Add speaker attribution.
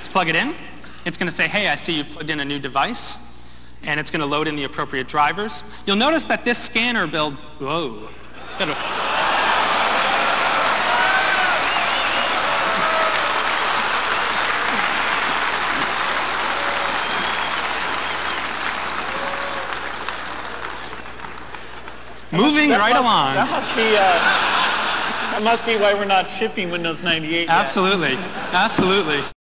Speaker 1: plug it in. It's going to say, hey, I see you plugged in a new device. And it's going to load in the appropriate drivers. You'll notice that this scanner build... Whoa. Moving right along.
Speaker 2: That must be why we're not shipping Windows 98 yet.
Speaker 1: Absolutely. Absolutely.